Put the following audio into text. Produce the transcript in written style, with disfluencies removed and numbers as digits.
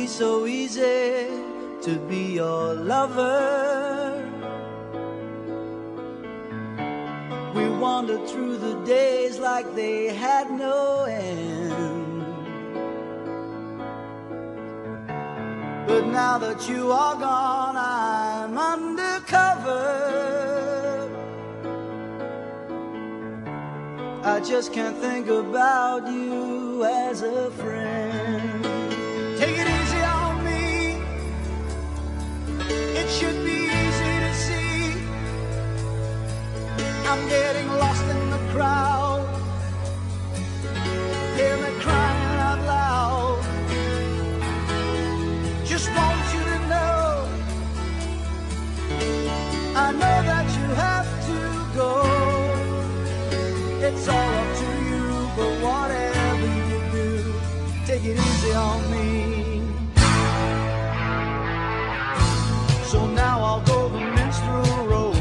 so easy to be your lover. We wandered through the days like they had no end. But now that you are gone, I'm undercover. I just can't think about you as a friend. Take it easy on me. It should be easy to see. I'm getting lost in the crowd. Hear me crying out loud. Just want you to know, I know that you have to go. It's all up to you, but whatever you do, take it easy on me. So now I'll go the minstrel road.